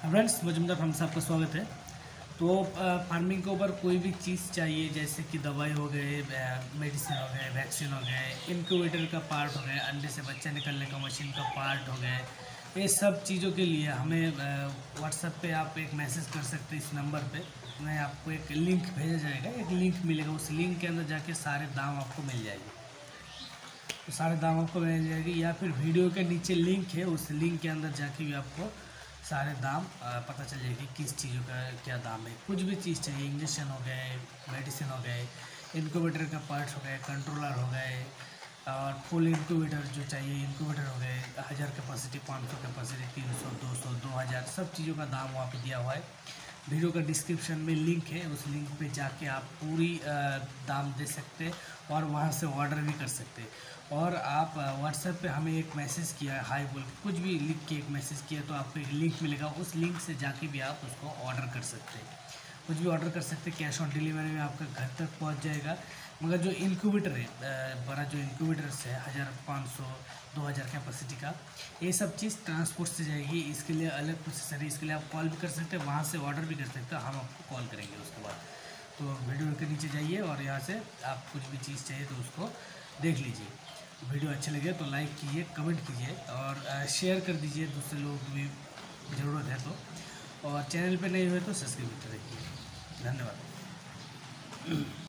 Friends, Majumdar farm से आपका स्वागत है। तो फार्मिंग के ऊपर कोई भी चीज़ चाहिए, जैसे कि दवाई हो गए, मेडिसिन हो गए, वैक्सीन हो गए, इनक्यूबेटर का पार्ट हो गए, अंडे से बच्चा निकलने का मशीन का पार्ट हो गए, ये सब चीज़ों के लिए हमें व्हाट्सएप पे आप एक मैसेज कर सकते हैं। इस नंबर पे मैं आपको एक लिंक भेजा जाएगा, एक लिंक मिलेगा, उस लिंक के अंदर जाके सारे दाम आपको मिल जाएंगे। तो सारे दाम आपको मिल जाएगी, या फिर वीडियो के नीचे लिंक है, उस लिंक के अंदर जाके भी आपको सारे दाम पता चल जाएगी किस चीज़ों का क्या दाम है। कुछ भी चीज़ चाहिए, इंजेक्शन हो गए, मेडिसिन हो गए, इनक्यूबेटर का पार्ट्स हो गए, कंट्रोलर हो गए, और फुल इनक्यूबेटर जो चाहिए, इनक्यूबेटर हो गए, 1000 कैपेसिटी, 500 कैपेसिटी, 300, 200, 2000, सब चीज़ों का दाम वहाँ पे दिया हुआ है। वीडियो का डिस्क्रिप्शन में लिंक है, उस लिंक पे जाके आप पूरी दाम दे सकते हैं और वहाँ से ऑर्डर भी कर सकते हैं। और आप व्हाट्सएप पे हमें एक मैसेज किया है, हाय बोल के कुछ भी लिख के एक मैसेज किया, तो आपको एक लिंक मिलेगा, उस लिंक से जाके भी आप उसको ऑर्डर कर सकते हैं। कुछ भी ऑर्डर कर सकते हैं, कैश ऑन डिलीवरी में आपका घर तक पहुंच जाएगा। मगर जो इनक्यूबेटर है, बड़ा जो इनक्यूबेटर्स है 1500 2000 कैपेसिटी का, ये सब चीज़ ट्रांसपोर्ट से जाएगी। इसके लिए अलग प्रोसेसर है, इसके लिए आप कॉल भी कर सकते हैं, वहाँ से ऑर्डर भी कर सकते हैं, हम आपको कॉल करेंगे उसके बाद। तो वीडियो के नीचे जाइए और यहाँ से आप कुछ भी चीज़ चाहिए तो उसको देख लीजिए। वीडियो अच्छे लगे तो लाइक कीजिए, कमेंट कीजिए और शेयर कर दीजिए, दूसरे लोगों को भी ज़रूरत है तो। और चैनल पे नए हुए तो सब्सक्राइब करते रहिए। धन्यवाद।